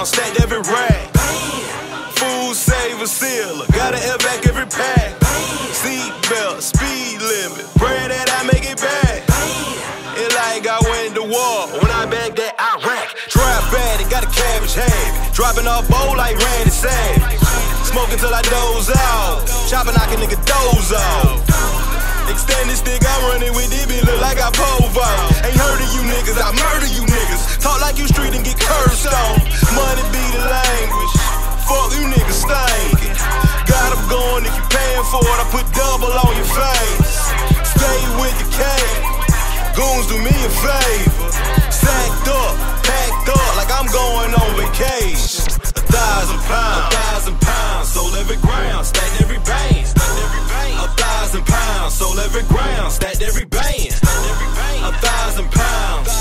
pounds, stacked every rack. Food saver sealer, got an airbag every pack. Seat belt, speed limit, pray that I make it back. It like I went to war when I back that Iraq. Trap bad, it got a cabbage habit, dropping off bowl like Randy Savage. Smoking till I doze out, chopping knock a nigga doze off. Extend this stick, I'm running with it, it look like I pove out. Ain't heard of you niggas, I murder you niggas. Talk like you street and get cursed on. Money be the language, fuck you niggas stinking. Got them going, if you paying for it, I put double on your face. Stay with the K, goons do me a favor. Sacked up, packed up, like I'm going on vacation. 1,000 pounds, 1,000 pounds, sold every ground, stacked every band. 1,000 pounds, sold every ground, stacked every band. 1,000 pounds,